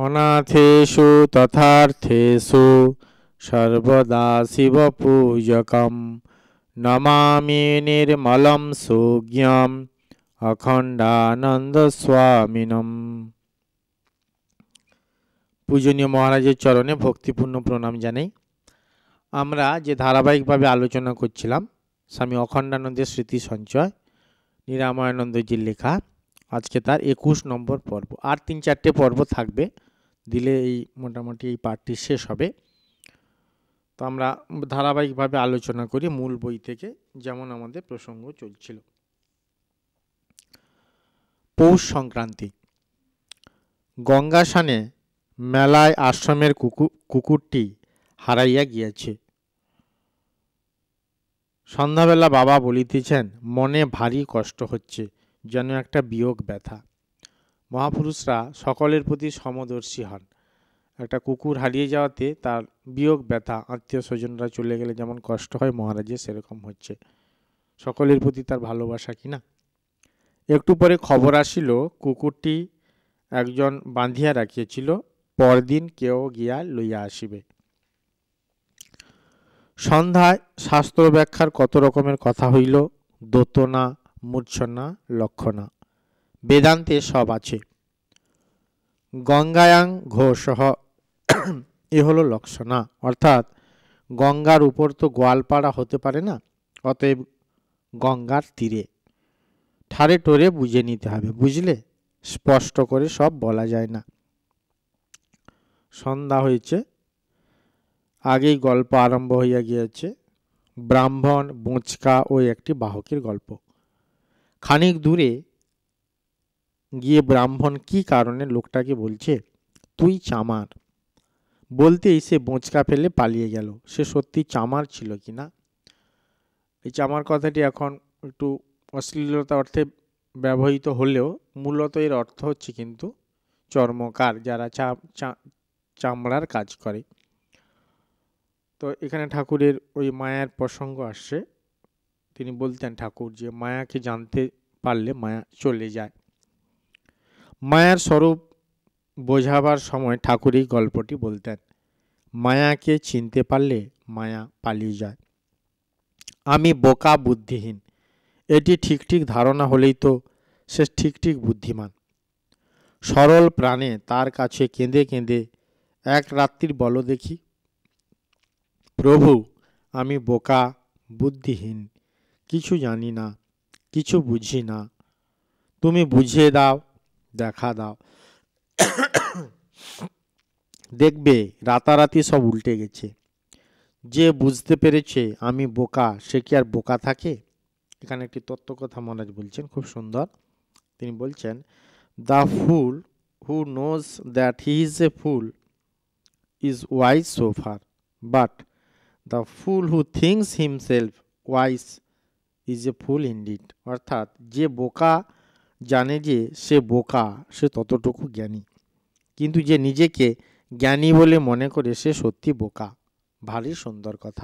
অনাথেষু তথার্থেষু সর্বদা শিবপূজকম নমামি নির্মলম সুজ্ঞম অখণ্ডানন্দ স্বামিনম। পূজনীয় মহারাজের চরণে ভক্তিপূর্ণ প্রণাম জানাই। আমরা যে ধারাবাহিকভাবে আলোচনা করছিলাম স্বামী অখণ্ডানন্দের স্মৃতি সঞ্চয়, নিরাময়ানন্দজির লেখা, আজকে তার 21 নম্বর পর্ব। আর 3-4টে পর্ব থাকবে, দিলে এই মোটামুটি এই পাঠটি শেষ হবে। তো আমরা ধারাবাহিকভাবে আলোচনা করি মূল বই থেকে, যেমন আমাদের প্রসঙ্গ চলছিল। পৌষ সংক্রান্তি। গঙ্গা স্নানে মেলায় আশ্রমের কুকুরটি হারাইয়া গিয়েছে। সন্ধ্যাবেলা বাবা বলিতেছেন, মনে ভারী কষ্ট হচ্ছে, যেন একটা বিয়োগ ব্যথা। মহাপুরুষরা সকলের প্রতি সমদর্শী হন। একটা কুকুর হারিয়ে যাওয়াতে তার বিয়োগ ব্যথা, আত্মীয় স্বজনরা চলে গেলে যেমন কষ্ট হয়, মহারাজের সেরকম হচ্ছে। সকলের প্রতি তার ভালোবাসা কিনা। একটু পরে খবর আসিল, কুকুরটি একজন বাঁধিয়া রাখিয়াছিল, পরদিন কেউ গিয়া লইয়া আসিবে। সন্ধ্যায় শাস্ত্র ব্যাখ্যার কত রকমের কথা হইল, দোতনা, মূর্ছনা, লক্ষণা, বেদান্তে সব আছে। গঙ্গায়াং ঘোষঃ, এ হলো লক্ষণা, অর্থাৎ গঙ্গার উপর তো গোয়ালপাড়া হতে পারে না, অতএব গঙ্গার তীরে। ঠারে টোরে বুঝে নিতে হবে, বুঝলে, স্পষ্ট করে সব বলা যায় না। সন্ধ্যা হয়েছে, আগেই গল্প আরম্ভ হইয়া গিয়েছে। ব্রাহ্মণ, বোঁচকা ও একটি বাহকের গল্প। খানিক দূরে গিয়ে ব্রাহ্মণ কি কারণে লোকটাকে বলছে, তুই চামার। বলতেই সে বোঁচকা ফেলে পালিয়ে গেল। সে সত্যি চামার ছিল কি না। এই চামার কথাটি এখন একটু অশ্লীলতা অর্থে ব্যবহৃত হলেও মূলত এর অর্থ হচ্ছে কিন্তু চর্মকার, যারা চামড়ার কাজ করে। তো এখানে ঠাকুরের ওই মায়ার প্রসঙ্গ আসছে। তিনি বলতেন ঠাকুর যে মায়াকে জানতে পারলে মায়া চলে যায়। মায়ার স্বরূপ বোঝাবার সময় ঠাকুর এই গল্পটি বলতেন। মায়াকে চিনতে পারলে মায়া পালিয়ে যায়। আমি বোকা, বুদ্ধিহীন, এটি ঠিক ঠিক ধারণা হলেই তো সে ঠিক ঠিক বুদ্ধিমান। সরল প্রাণে তার কাছে কেঁদে কেঁদে এক রাত্রির বল দেখি, প্রভু আমি বোকা, বুদ্ধিহীন, কিছু জানি না, কিছু বুঝি না, তুমি বুঝিয়ে দাও, দেখা দাও। দেখবে রাতারাতি সব উল্টে গেছে। যে বুঝতে পেরেছে আমি বোকা, সে কি আর বোকা থাকে? এখানে একটি তত্ত্বকথা মহারাজ বলছেন, খুব সুন্দর। তিনি বলছেন, the fool who knows that he is a fool is wise so far, but the fool who thinks himself wise is a fool indeed. অর্থাৎ যে বোকা জানে যে সে বোকা, সে ততটুকু জ্ঞানী, কিন্তু যে নিজেকে জ্ঞানী বলে মনে করে সে সত্যি বোকা। ভারী সুন্দর কথা।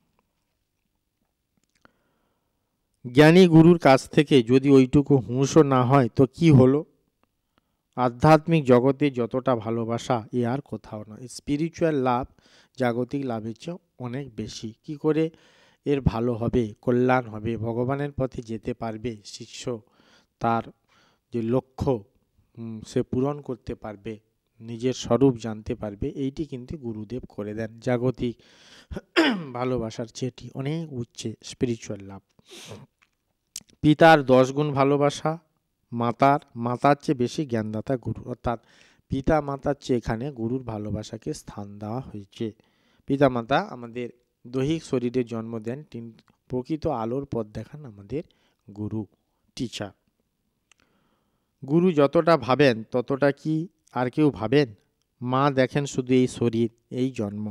জ্ঞানী গুরুর কাছ থেকে যদি ওইটুকু হুঁশও না হয় তো কি হলো? আধ্যাত্মিক জগতে যতটা ভালোবাসা এ আর কোথাও নয়। স্পিরিচুয়াল লাভ জাগতিক লাভের চেয়ে অনেক বেশি। কি করে এর ভালো হবে, কল্যাণ হবে, ভগবানের পথে যেতে পারবে শিষ্য, তার যে লক্ষ্য সে পূরণ করতে পারবে, নিজের স্বরূপ জানতে পারবে, এইটি কিন্তু গুরুদেব করে দেন। জাগতিক ভালোবাসার চেয়ে অনেক উচ্চে স্পিরিচুয়াল লাভ। পিতার 10 গুণ ভালোবাসা, মাতার চেয়ে বেশি জ্ঞানদাতা গুরু। অর্থাৎ পিতা মাতার চেয়ে এখানে গুরুর ভালোবাসাকে স্থান দেওয়া হয়েছে। পিতা মাতা আমাদের দৈহিক শরীরে জন্ম দেন, কিন্তু প্রকৃত আলোর পথ দেখান আমাদের গুরু, টিচার। গুরু যতটা ভাবেন ততটা কি আর কেউ ভাবেন? মা দেখেন শুধু এই শরীর, এই জন্ম।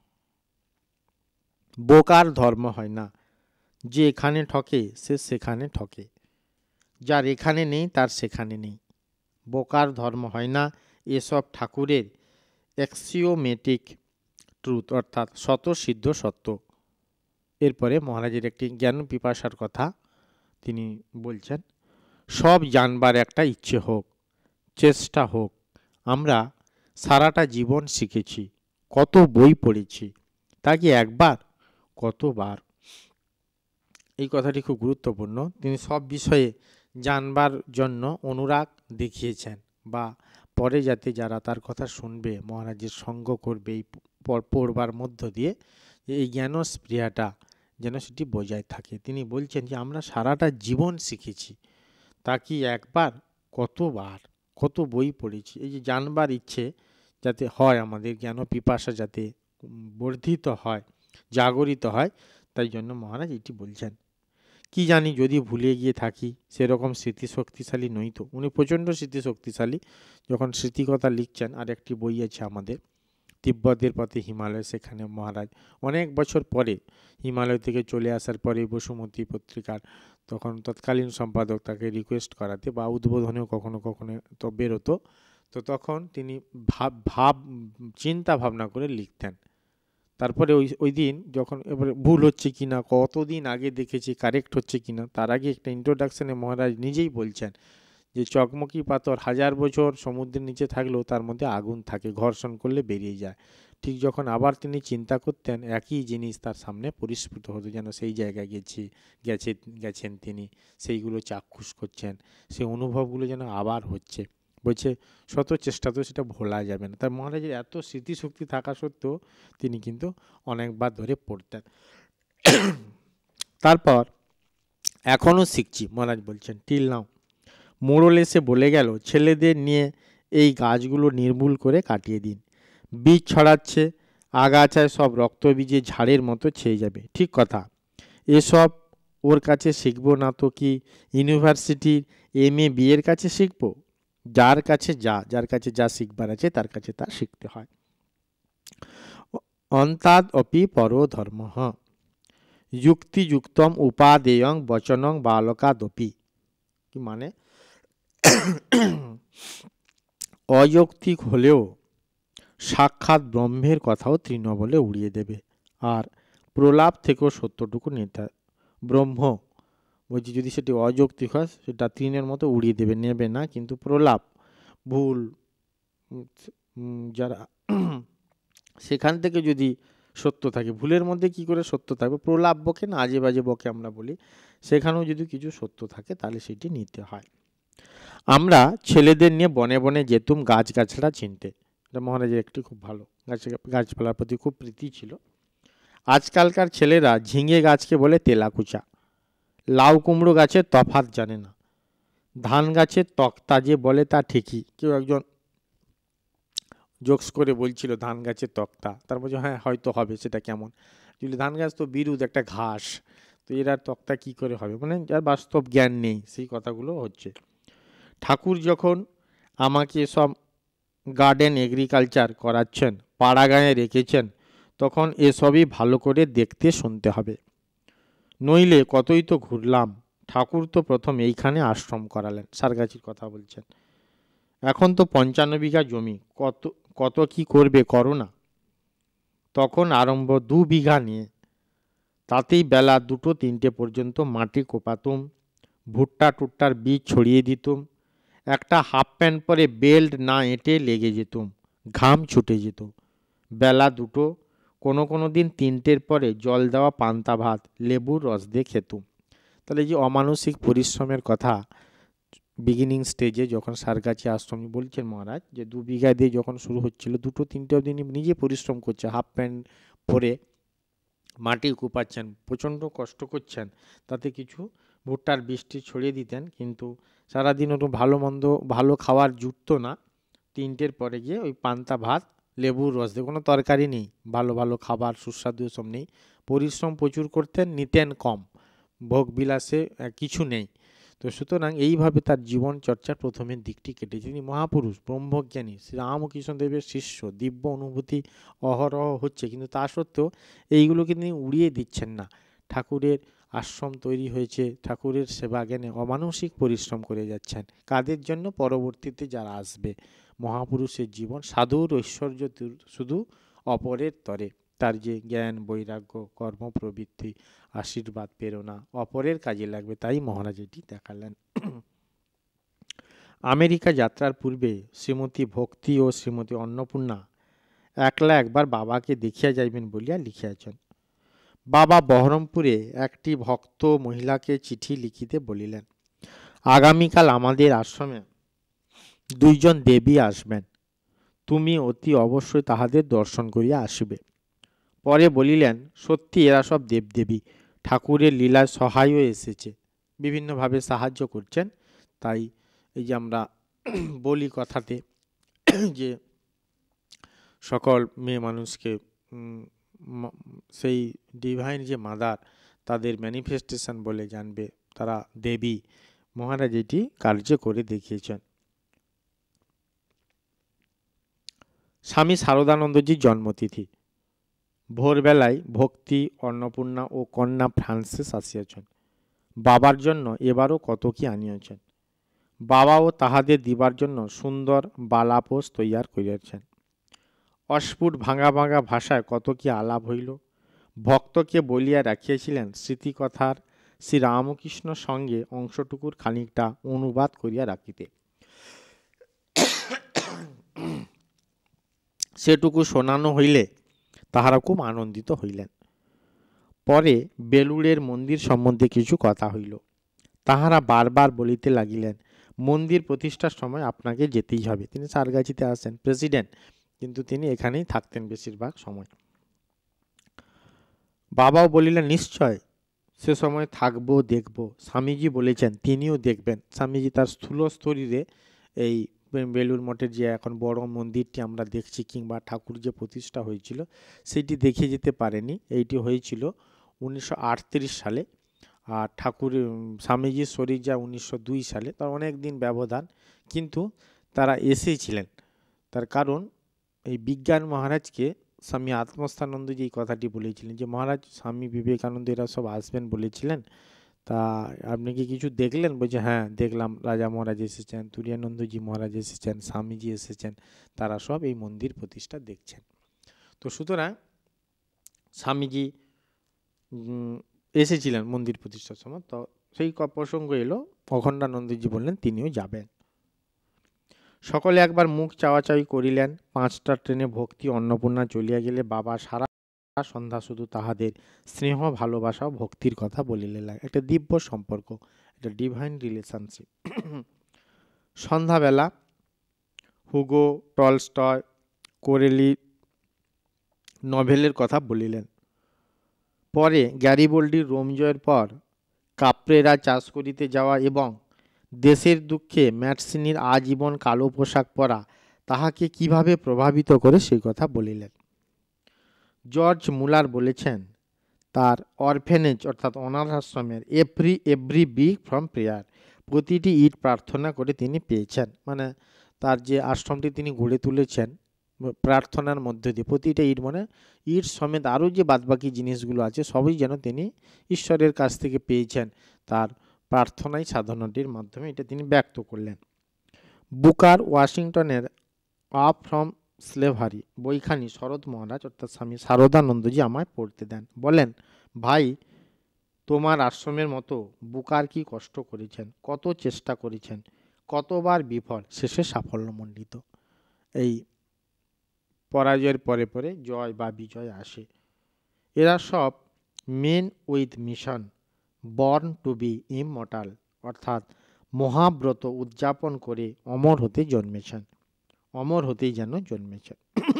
বোকার ধর্ম হয় না। যে এখানে ঠকে সে সেখানে ঠকে, যার এখানে নেই তার সেখানে নেই। বোকার ধর্ম হয় না, এসব ঠাকুরের অ্যাক্সিওমেটিক ট্রুথ, অর্থাৎ স্বতঃসিদ্ধ সত্য। এরপরে মহারাজের একটি জ্ঞান পিপাসার কথা তিনি বলছেন, সব জানবার একটা ইচ্ছে হোক, চেষ্টা হোক। আমরা সারাটা জীবন শিখেছি, কত বই পড়েছি, তা কি একবার, কতবার। এই কথাটি খুব গুরুত্বপূর্ণ। তিনি সব বিষয়ে জানবার জন্য অনুরাগ দেখিয়েছেন, বা পরে যাতে যারা তার কথা শুনবে, মহারাজের সঙ্গ করবে এই পড়বার মধ্য দিয়ে, এই জ্ঞানস্পৃহাটা যেন সেটি বজায় থাকে। তিনি বলছেন যে আমরা সারাটা জীবন শিখেছি, তা কি একবার, কতবার, কত বই পড়েছি। এই যে জানবার ইচ্ছে যাতে হয়, আমাদের জ্ঞান পিপাসা যাতে বর্ধিত হয়, জাগরিত হয়, তাই জন্য মহারাজ এটি বলছেন। কি জানি যদি ভুলে গিয়ে থাকি, সেরকম স্মৃতি শক্তিশালী নই তো। উনি প্রচণ্ড স্মৃতি শক্তিশালী। যখন স্মৃতিকথা লিখছেন, আর একটি বই আছে আমাদের, তিব্বতের পথে হিমালয়, সেখানে মহারাজ অনেক বছর পরে হিমালয় থেকে চলে আসার পরে বসুমতী পত্রিকার তখন তৎকালীন সম্পাদক তাকে রিকোয়েস্ট করাতে, বা উদ্বোধনেও কখনো কখনো তো বেরোতো, তো তখন তিনি চিন্তা ভাবনা করে লিখতেন। তারপরে ওই দিন যখন এবারে ভুল হচ্ছে কিনা, কতদিন আগে দেখেছি, কারেক্ট হচ্ছে কিনা, তার আগে একটা ইন্ট্রোডাকশনে মহারাজ নিজেই বলছেন যে চকমকি পাথর 1000 বছর সমুদ্রের নিচে থাকলেও তার মধ্যে আগুন থাকে, ঘর্ষণ করলে বেরিয়ে যায়। ঠিক যখন আবার তিনি চিন্তা করতেন, একই জিনিস তার সামনে পরিস্ফুট হতো, যেন সেই জায়গায় গেছেন তিনি, সেইগুলো চাক্ষুষ করছেন, সেই অনুভবগুলো যেন আবার হচ্ছে। বলছে শত চেষ্টাতেও সেটা ভোলা যাবে না। তার মহারাজের এত স্মৃতিশক্তি থাকা সত্ত্বেও তিনি কিন্তু অনেকবার ধরে পড়তেন। তারপর এখনও শিখছি, মহারাজ বলছেন, টিল নাও। মোড়ল এসে বলে গেল, ছেলেদের নিয়ে এই গাছগুলো নির্মূল করে কাটিয়ে দিন। বীজ ছড়াচ্ছে, আগাছায় সব রক্তবীজে ঝাড়ের মতো ছেয়ে যাবে। ঠিক কথা, এসব ওর কাছে শিখবো না তো কি ইউনিভার্সিটির MA বিয়ের কাছে শিখবো? যার কাছে যা শিখবার আছে তার কাছে তা শিখতে হয়। অন্তাদ অপি পরো ধর্ম যুক্তিযুক্তম উপাদেয়ং বচনং বালকাদপি। কি মানে? অযৌক্তিক হলেও সাক্ষাৎ ব্রহ্মের কথাও তৃণবলে উড়িয়ে দেবে, আর প্রলাপ থেকেও সত্যটুকু নিতে। ব্রহ্ম বলছি, যদি সেটি অযৌক্তিক হয় সেটা তৃণের মতো উড়িয়ে দেবে, নেবে না। কিন্তু প্রলাপ, ভুল যারা সেখান থেকে যদি সত্য থাকে, ভুলের মধ্যে কি করে সত্য থাকবে? প্রলাপ বকে না, আজে বাজে বকে আমরা বলি, সেখানেও যদি কিছু সত্য থাকে তাহলে সেটি নিতে হয়। আমরা ছেলেদের নিয়ে বনে বনে যেতুম গাছগাছড়া চিনতে। এটা মহারাজের একটি খুব ভালো, গাছপালার প্রতি খুব প্রীতি ছিল। আজকালকার ছেলেরা ঝিঙে গাছকে বলে তেলাকুচা, লাউ কুমড়ো গাছের তফাৎ জানে না, ধান গাছের তক্তা যে বলে তা ঠিকই। কেউ একজন জোকস করে বলছিল ধান গাছের তক্তা, তার বলছে হ্যাঁ হয়তো হবে, সেটা কেমন? যদি ধান গাছ তো বিরুদ্ধ একটা ঘাস, তো এর আর তক্তা কী করে হবে? মানে যার বাস্তব জ্ঞান নেই, সেই কথাগুলো হচ্ছে। ঠাকুর যখন আমাকে সব গার্ডেন এগ্রিকালচার করাচ্ছেন, পাড়া গাঁয়ে রেখেছেন, তখন এসবই ভালো করে দেখতে শুনতে হবে, নইলে কতই তো ঘুরলাম। ঠাকুর তো প্রথম এইখানে আশ্রম করালেন, সারগাছির কথা বলছেন। এখন তো 55 বিঘা জমি, কত কত কি করবে করো না। তখন আরম্ভ 2 বিঘা নিয়ে, তাতেই বেলা 2-3টে পর্যন্ত মাটি কোপাতুম, ভুট্টা টুট্টার বীজ ছড়িয়ে দিতুম, একটা হাফ প্যান্ট পরে বেল্ট না এঁটে লেগে যেতুম, ঘাম ছুটে যেত। বেলা 2টো, কোনো দিন 3টের পরে জল দেওয়া পান্তা ভাত লেবুর রস দিয়ে খেতুম। তাহলে যে অমানসিক পরিশ্রমের কথা বিগিনিং স্টেজে যখন সারগাছি আশ্রম বলছেন মহারাজ, যে 2 বিঘা দিয়ে যখন শুরু হচ্ছিল, 2-3টে অবধি নিজে পরিশ্রম করছে, হাফ প্যান্ট পরে মাটি কুপাচ্ছেন, প্রচণ্ড কষ্ট করছেন, তাতে কিছু ভুট্টার বৃষ্টি ছড়িয়ে দিতেন, কিন্তু সারাদিন ওটা ভালো মন্দ ভালো খাওয়ার জুটতো না। 3টের পরে গিয়ে ওই পান্তা ভাত লেবুর রস দিয়ে, কোনো তরকারি নেই, ভালো ভালো খাবার সুস্বাদু সব নেই, পরিশ্রম প্রচুর করতেন, নিতেন কম, ভোগ বিলাসে কিছু নেই। তো সুতরাং এইভাবে তার জীবন চর্চার প্রথমের দিকটি কেটেছে। তিনি মহাপুরুষ, ব্রহ্মজ্ঞানী, শ্রীরামকৃষ্ণদেবের শিষ্য, দিব্য অনুভূতি অহরহ হচ্ছে, কিন্তু তা সত্ত্বেও এইগুলোকে তিনি উড়িয়ে দিচ্ছেন না। ঠাকুরের আশ্রম তৈরি হয়েছে, ঠাকুরের সেবা জ্ঞানে অমানসিক পরিশ্রম করে যাচ্ছেন। কাদের জন্য? পরবর্তীতে যারা আসবে। মহাপুরুষের জীবন সাধুর ঐশ্বর্য শুধু অপরের তরে, তার যে জ্ঞান বৈরাগ্য কর্মপ্রবৃত্তি আশীর্বাদ প্রেরণা অপরের কাজে লাগবে, তাই মহারাজ এটি দেখালেন। আমেরিকা যাত্রার পূর্বে শ্রীমতী ভক্তি ও শ্রীমতী অন্নপূর্ণা একলা একবার বাবাকে দেখিয়া যাইবেন বলিয়া লিখিয়াছেন। বাবা বহরমপুরে একটি ভক্ত মহিলাকে চিঠি লিখিতে বলিলেন, আগামীকাল আমাদের আশ্রমে 2 জন দেবী আসবেন, তুমি অতি অবশ্যই তাহাদের দর্শন করিয়া আসিবে। পরে বলিলেন, সত্যি এরা সব দেবদেবী, ঠাকুরের লীলায় সহায়ও এসেছে, বিভিন্নভাবে সাহায্য করছেন। তাই এই যে আমরা বলি কথাতে যে সকল মেয়ে মানুষকে সেই ডিভাইন যে মাদার তাদের ম্যানিফেস্টেশন বলে জানবে, তারা দেবী। মহারাজ এটি কার্য করে দেখিয়েছেন। স্বামী শারদানন্দজির জন্মতিথি। ভোরবেলায় ভক্তি, অন্নপূর্ণা ও কন্যা ফ্রান্সিস আসিয়াছেন। বাবার জন্য এবারও কত কি আনিয়াছেন। বাবাও তাহাদের দিবার জন্য সুন্দর বালাপোষ তৈয়ার করিয়াছেন। অস্ফুট ভাঙা ভাঙা ভাষায় কত কি আলাপ হইল। ভক্তকে বলিয়া রাখিয়াছিলেন স্মৃতিকথার শ্রী রামকৃষ্ণ সঙ্গে অংশটুকুর খানিকটা অনুবাদ করিয়া রাখিতে। সেটুকু শোনানো হইলে তাহারা খুব আনন্দিত হইলেন। পরে বেলুড়ের মন্দির সম্বন্ধে কিছু কথা হইল। তাহারা বারবার বলিতে লাগিলেন, মন্দির প্রতিষ্ঠার সময় আপনাকে যেতেই হবে। তিনি সারগাছিতে আসেন, প্রেসিডেন্ট, কিন্তু তিনি এখানেই থাকতেন বেশিরভাগ সময়। বাবাও বলিলেন, নিশ্চয়, সে সময় থাকবো, দেখব। স্বামীজি বলেছেন তিনিও দেখবেন। স্বামীজি তার স্থূল শরীরে এই বেলুড় মঠের যে এখন বড় মন্দিরটি আমরা দেখছি, কিংবা ঠাকুর যে প্রতিষ্ঠা হয়েছিল সেটি দেখে যেতে পারেনি। এইটি হয়েছিল 1938 সালে, আর ঠাকুর স্বামীজির শরীর যা 1902 সালে, তার অনেক দিন ব্যবধান, কিন্তু তারা এসেছিলেন। তার কারণ এই বিজ্ঞান মহারাজকে স্বামী আত্মস্থানন্দজি এই কথাটি বলেছিলেন যে মহারাজ স্বামী বিবেকানন্দ এরা সব আসবেন বলেছিলেন, তা আপনি কি কিছু দেখলেন? বলছে, হ্যাঁ দেখলাম, রাজা মহারাজ এসেছেন, তুরিয়ানন্দজি মহারাজ এসেছেন, স্বামীজি এসেছেন, তারা সব এই মন্দির প্রতিষ্ঠা দেখছেন। তো সুতরাং স্বামীজি এসেছিলেন মন্দির প্রতিষ্ঠার সময়। তো সেই প্রসঙ্গ এলো, অখণ্ডানন্দজি বললেন তিনিও যাবেন। সকলে একবার মুখ চাওয়াচাওয়ি করিলেন। 5টা ট্রেনে ভক্তি অন্নপূর্ণা চলিয়া গেলে বাবা সারা সন্ধ্যা শুধু তাহাদের স্নেহ, ভালোবাসা ও ভক্তির কথা বলিলে লাগে। একটা দিব্য সম্পর্ক, একটা ডিভাইন রিলেশনশিপ। সন্ধ্যাবেলা হুগো, টলস্টয়, কোরেলি নভেলের কথা বলিলেন। পরে গ্যারিবোল্ডির রোম জয়ের পর কাপ্রেরা চাষ করিতে যাওয়া এবং দেশের দুঃখে ম্যাটসিনির আজীবন কালো পোশাক পরা তাহাকে কিভাবে প্রভাবিত করে সেই কথা বলিলেন। জর্জ মুলার বলেছেন, তার অরফেনেজ অর্থাৎ অনাথ আশ্রমের এভরি উইক ফ্রম প্রেয়ার, প্রতিটি ইট প্রার্থনা করে তিনি পেয়েছেন। মানে তার যে আশ্রমটি তিনি গড়ে তুলেছেন প্রার্থনার মধ্যে দিয়ে, প্রতিটা ইট মানে ইট সমেত আরও যে বাদবাকি জিনিসগুলো আছে সবই যেন তিনি ঈশ্বরের কাছ থেকে পেয়েছেন তার প্রার্থনাই সাধনাটির মাধ্যমে, এটা তিনি ব্যক্ত করলেন। বুকার ওয়াশিংটনের আপ ফ্রম স্লেভারি বইখানি শরৎ মহারাজ অর্থাৎ স্বামী শারদানন্দজি আমায় পড়তে দেন। বলেন, ভাই, তোমার আশ্রমের মতো বুকার কি কষ্ট করেছেন, কত চেষ্টা করেছেন, কতবার বিফল, শেষে সাফল্যমণ্ডিত। এই পরাজয়ের পরে পরে জয় বা বিজয় আসে। এরা সব men with mission, born to be immortal, অর্থাৎ মহাব্রত উদযাপন করে অমর হতে জন্মেছেন, অমর হতেই যেন জন্মেছেন।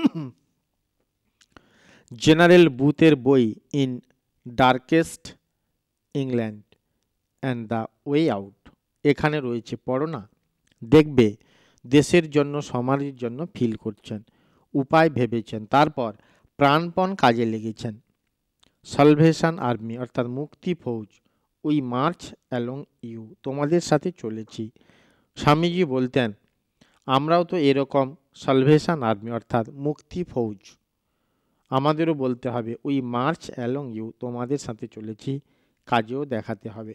জেনারেল বুথের বই in darkest England and the way out এখানে রয়েছে, পড়ো না, দেখবে দেশের জন্য সমাজের জন্য ফিল করছেন, উপায় ভেবেছেন, তারপর প্রাণপণ কাজে লেগেছেন। সালভেশন আর্মি অর্থাৎ মুক্তি ফৌজ, উই মার্চ অ্যালং ইউ, তোমাদের সাথে চলেছি। স্বামীজি বলতেন, আমরাও তো এরকম সালভেশন আর্মি অর্থাৎ মুক্তি ফৌজ, আমাদেরও বলতে হবে উই মার্চ অ্যালং ইউ, তোমাদের সাথে চলেছি, কাজেও দেখাতে হবে।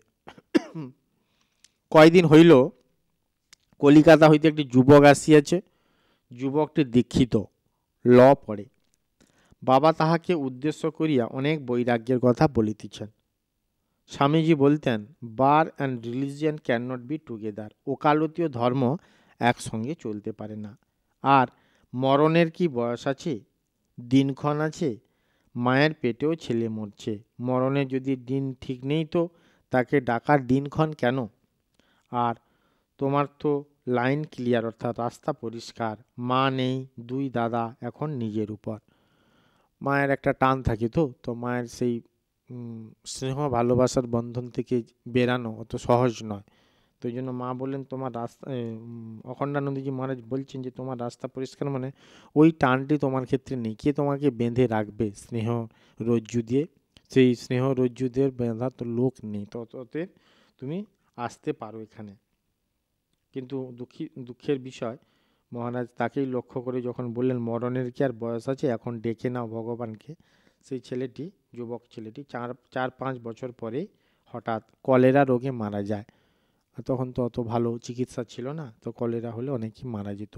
কয়দিন হইল কলিকাতা হইতে একটি যুবক আসিয়াছে। যুবকটি দীক্ষিত, ল পড়ে। বাবা তাহাকে উদ্দেশ্য করিয়া অনেক বৈরাগ্যের কথা বলিতেছেন। স্বামীজি বলতেন, bar and religion can not be together. ওকালতি ও ধর্ম একসঙ্গে চলতে পারে না। আর মরণের কি বয়স আছে, দিনক্ষণ আছে? মায়ের পেটেও ছেলে মরছে, মরণের যদি দিন ঠিক নেই তো তাকে ডাকার দিনক্ষণ কেন? আর তোমার তো লাইন ক্লিয়ার, অর্থাৎ রাস্তা পরিষ্কার। মা নেই, দুই দাদা, এখন নিজের উপর। মায়ের একটা টান থাকে, তো মায়ের সেই স্নেহ ভালোবাসার বন্ধন থেকে বেরানো অত সহজ নয়। তো এই জন্য মা বললেন তোমার রাস্তা, অখণ্ডানন্দজি মহারাজ বলছেন যে তোমার রাস্তা পরিষ্কার, মানে ওই টানটি তোমার ক্ষেত্রে নেই। কে তোমাকে বেঁধে রাখবে স্নেহ রজ্জু দিয়ে? সেই স্নেহ রজ্জু দিয়ে বেঁধা তো লোক নেই, তো অতএব তুমি আসতে পারো এখানে। কিন্তু দুঃখের বিষয়, মহারাজ তাকেই লক্ষ্য করে যখন বললেন মরণের কি আর বয়স আছে, এখন ডেকে নাও ভগবানকে, সেই ছেলেটি, যুবক ছেলেটি 4-5 বছর পরে হঠাৎ কলেরা রোগে মারা যায়। আর তখন তো অত ভালো চিকিৎসা ছিল না, তো কলেরা হলে অনেকেই মারা যেত।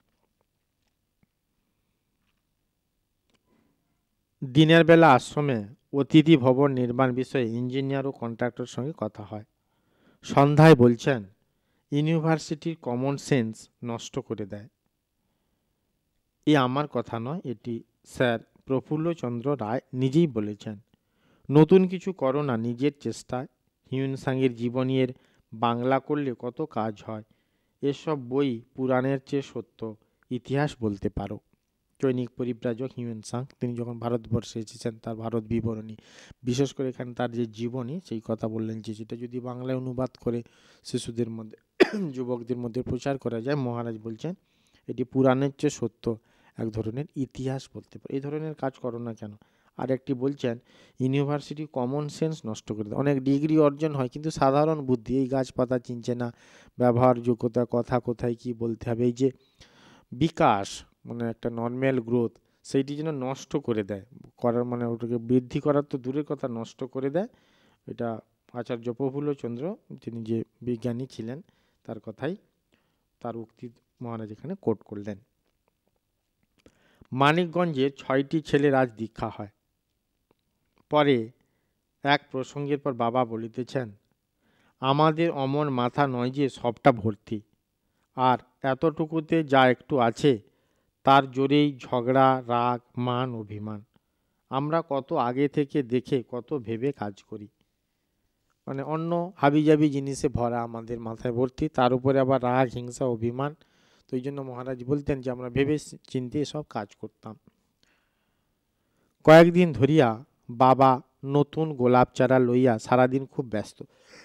দিনের বেলা আশ্রমে অতিথি ভবন নির্মাণ বিষয়ে ইঞ্জিনিয়ার ও কন্ট্রাক্টর সঙ্গে কথা হয়। সন্ধ্যায় বলছেন, ইউনিভার্সিটির কমন সেন্স নষ্ট করে দেয়। এ আমার কথা নয়, এটি স্যার প্রফুল্লচন্দ্র রায় নিজেই বলেছেন। নতুন কিছু করো না নিজের চেষ্টায়। হিউয়েন-সাংয়ের জীবনীর বাংলা করলে কত কাজ হয়। এসব বই পুরাণের চেয়ে সত্য, ইতিহাস বলতে পারো। চৈনিক পরিব্রাজক হিউয়েন-সাং, তিনি যখন ভারতবর্ষে এসেছেন তার ভারত বিবরণী, বিশেষ করে এখানে তার যে জীবনী, সেই কথা বললেন যে সেটা যদি বাংলায় অনুবাদ করে শিশুদের মধ্যে যুবকদের মধ্যে প্রচার করা যায়, মহারাজ বলছেন এটি পুরাণের চেয়ে সত্য, এক ধরনের ইতিহাস বলতে পারে। এই ধরনের কাজ করো না কেন? আর একটি বলছেন, ইউনিভার্সিটি কমন সেন্স নষ্ট করে দেয়। অনেক ডিগ্রি অর্জন হয় কিন্তু সাধারণ বুদ্ধি, এই গাছপাতা চিনছে না, ব্যবহারযোগ্যতা, কথা কোথায় কি বলতে হবে, এই যে বিকাশ, মানে একটা নর্মাল গ্রোথ, সেইটি যেন নষ্ট করে দেয়। করার মানে ওটাকে বৃদ্ধি করার তো দূরের কথা, নষ্ট করে দেয়। এটা আচার্য প্রফুল্লচন্দ্র, তিনি যে বিজ্ঞানী ছিলেন, তার কথাই, তার উক্তি মহারাজ এখানে কোট করলেন। মানিকগঞ্জের 6টি ছেলের আজ দীক্ষা হয়। পরে এক প্রসঙ্গের পর বাবা বলিতেছেন, আমাদের অমন মাথা নয় যে সবটা ভর্তি, আর এতটুকুতে যা একটু আছে তার জোরেই ঝগড়া, রাগ, মান, অভিমান। আমরা কত আগে থেকে দেখে কত ভেবে কাজ করি, মানে অন্য হাবিজাবি জিনিসে ভরা আমাদের মাথায় ভর্তি, তার উপরে আবার রাগ, হিংসা, অভিমান। তো এই জন্য মহারাজ বলতেন যে আমরা ভেবে চিন্তে সব কাজ করতাম। কয়েকদিন ধরিয়া বাবা নতুন গোলাপ চারা লইয়া সারাদিন খুব ব্যস্ত।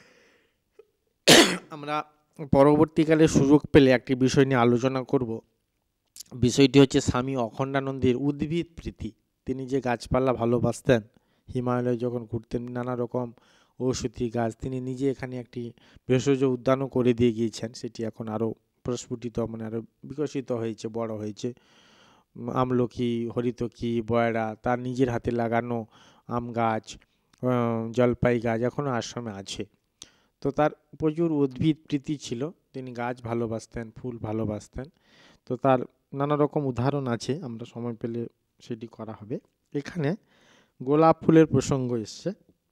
আমরা পরবর্তীকালে সুযোগ পেলে একটি বিষয় নিয়ে আলোচনা করব। বিষয়টি হচ্ছে স্বামী অখণ্ডানন্দের উদ্ভিদ প্রীতি। তিনি যে গাছপালা ভালোবাসতেন, হিমালয়ে যখন ঘুরতেন নানা রকম ঔষধি গাছ, তিনি নিজে এখানে একটি ভেষজ উদ্যানও করে দিয়ে গিয়েছেন। সেটি এখন আরও প্রস্ফুটিত, মানে আরও বিকশিত হয়েছে, বড় হয়েছে। আমলকি, হরিতকি, বয়রা, তার নিজের হাতে লাগানো আম গাছ, জলপাই গাছ এখনও আশ্রমে আছে। তো তার প্রচুর উদ্ভিদ প্রীতি ছিল, তিনি গাছ ভালোবাসতেন, ফুল ভালোবাসতেন। তো তার নানা রকম উদাহরণ আছে, আমরা সময় পেলে সেটি করা হবে। এখানে গোলাপ ফুলের প্রসঙ্গ এসছে।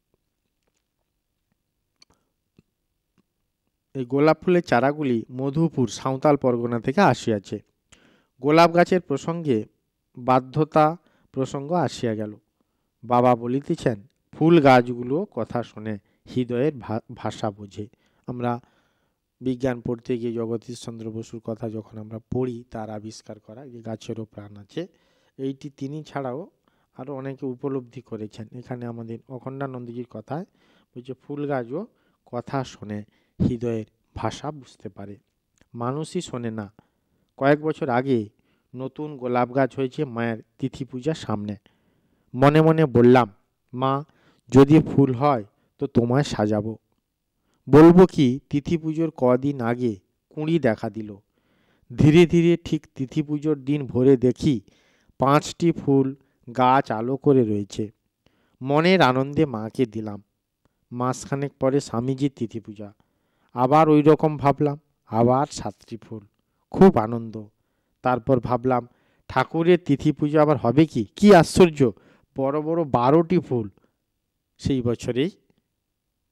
এই গোলাপ ফুলের চারাগুলি মধুপুর, সাঁওতাল পরগনা থেকে আসিয়াছে। গোলাপ গাছের প্রসঙ্গে বাধ্যতা প্রসঙ্গ আসিয়া গেল। বাবা বলিতেছেন, ফুল গাছগুলো কথা শোনে, হৃদয়ের ভাষা বোঝে। আমরা বিজ্ঞান পড়তে গিয়ে জগদীশচন্দ্র বসুর কথা যখন আমরা পড়ি, তার আবিষ্কার করা যে গাছেরও প্রাণ আছে, এইটি তিনি ছাড়াও আরও অনেকে উপলব্ধি করেছেন। এখানে আমাদের অখণ্ডানন্দজির কথায় বলছে ফুল গাছও কথা শোনে, হৃদয়ের ভাষা বুঝতে পারে, মানুষই শোনে না। কয়েক বছর আগে নতুন গোলাপ গাছ হয়েছে মায়ের তিথি পূজার সামনে। মনে মনে বললাম, মা যদি ফুল হয় তো তোমায় সাজাবো। বলবো কি, তিথি পুজোর কদিন আগে কুঁড়ি দেখা দিল। ধীরে ধীরে ঠিক তিথি পুজোর দিন ভোরে দেখি 5টি ফুল গাছ আলো করে রয়েছে। মনের আনন্দে মাকে দিলাম। মাসখানেক পরে স্বামীজির তিথি পূজা, আবার ওই রকম ভাবলাম, আবার 7টি ফুল, খুব আনন্দ। তারপর ভাবলাম ঠাকুরের তিথি পুজো আবার হবে কি, কি আশ্চর্য, বড় বড় 12টি ফুল। সেই বছরেই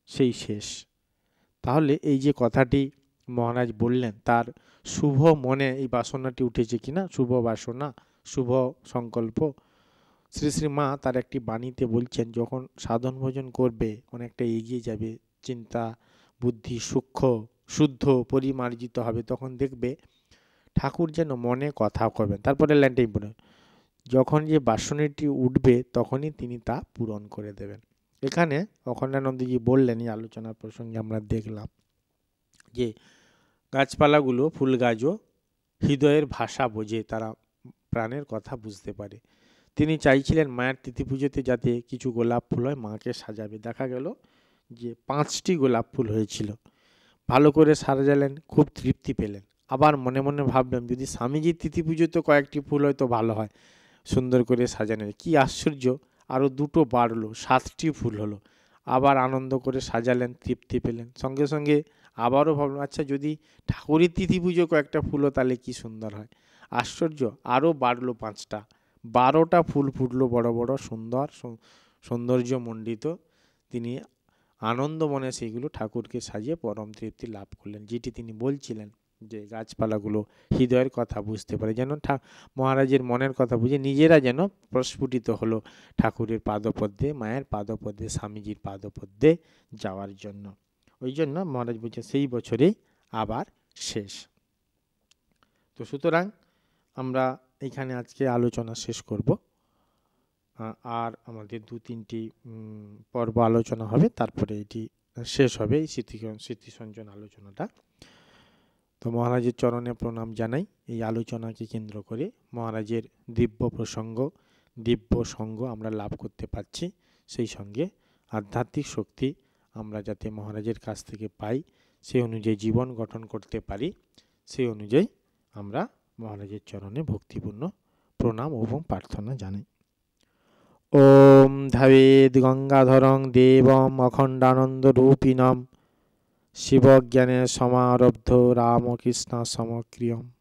সেই শেষ। তাহলে এই যে কথাটি মহারাজ বললেন, তার শুভ মনে এই বাসনাটি উঠেছে কিনা, শুভ বাসনা, শুভ সংকল্প। শ্রী শ্রী মা তার একটি বাণীতে বলছেন, যখন সাধন ভোজন করবে, অনেকটা এগিয়ে যাবে, চিন্তা বুদ্ধি সূক্ষ্ম শুদ্ধ পরিমার্জিত হবে, তখন দেখবে ঠাকুর যেন মনে কথা করবেন। তারপরে লাইনটাই বলে, যখন যে বাসনাটি উঠবে তখনই তিনি তা পূরণ করে দেবেন। এখানে অখণ্ডানন্দজি বললেন, এই আলোচনার প্রসঙ্গে আমরা দেখলাম যে গাছপালাগুলো, ফুল গাছও হৃদয়ের ভাষা বোঝে, তারা প্রাণের কথা বুঝতে পারে। তিনি চাইছিলেন মায়ের তিথি পুজোতে যাতে কিছু গোলাপ ফুল হয়, মাকে সাজাবে। দেখা গেল যে 5টি গোলাপ ফুল হয়েছিল। ভালো করে সাজালেন, খুব তৃপ্তি পেলেন। আবার মনে মনে ভাবলেন, যদি স্বামীজির তিথি পুজোতে কয়েকটি ফুল হয় তো ভালো হয়, সুন্দর করে সাজানো। কি আশ্চর্য, আরও 2টো বাড়লো, 7টি ফুল হলো। আবার আনন্দ করে সাজালেন, তৃপ্তি পেলেন। সঙ্গে সঙ্গে আবারও ভাবলাম, আচ্ছা যদি ঠাকুরের তিথি পুজো কয়েকটা ফুলও তাহলে কি সুন্দর হয়। আশ্চর্য, আরও বাড়লো 5টা, 12টা ফুল ফুটলো, বড় বড় সুন্দর সৌন্দর্যমণ্ডিত। তিনি আনন্দ মনে সেইগুলো ঠাকুরকে সাজিয়ে পরম তৃপ্তি লাভ করলেন। যেটি তিনি বলছিলেন যে গাছপালাগুলো হৃদয়ের কথা বুঝতে পারে, যেন মহারাজের মনের কথা বুঝে নিজেরা যেন প্রস্ফুটিত হলো ঠাকুরের পাদপদ্মে, মায়ের পাদপদ্মে, স্বামীজির পাদপদ্মে যাওয়ার জন্য। ওই জন্য মহারাজ বলছে সেই বছরেই আবার শেষ। তো সুতরাং আমরা এইখানে আজকে আলোচনা শেষ করব। আর আমাদের 2-3টি পর্ব আলোচনা হবে, তারপরে এটি শেষ হবে এই স্মৃতিসঞ্জন আলোচনাটা। তো মহারাজের চরণে প্রণাম জানাই। এই আলোচনাকে কেন্দ্র করে মহারাজের দিব্য প্রসঙ্গ, দিব্য সঙ্গ আমরা লাভ করতে পারছি। সেই সঙ্গে আধ্যাত্মিক শক্তি আমরা যাতে মহারাজের কাছ থেকে পাই, সেই অনুযায়ী জীবন গঠন করতে পারি, সেই অনুযায়ী আমরা মহারাজের চরণে ভক্তিপূর্ণ প্রণাম এবং প্রার্থনা জানাই। ওম ধাবেদ গঙ্গাধরং দেবম অখণ্ডানন্দরূপিণম শিবজ্ঞানে সমারব্ধ রামকৃষ্ণ সমক্রিয়ম।